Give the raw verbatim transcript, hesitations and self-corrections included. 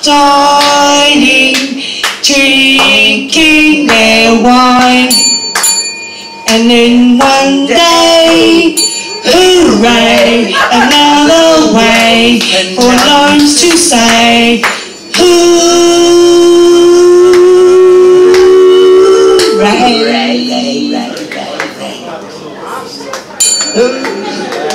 dining, drinking their wine, and then one day, hooray, another way for loans to say, hooray.